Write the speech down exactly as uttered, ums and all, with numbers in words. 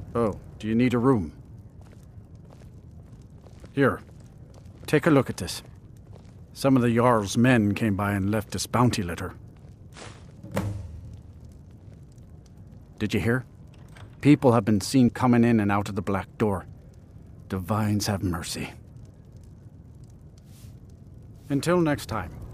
Oh, do you need a room? Here, take a look at this. Some of the Jarl's men came by and left this bounty letter. Did you hear? People have been seen coming in and out of the black door. Divines have mercy. Until next time.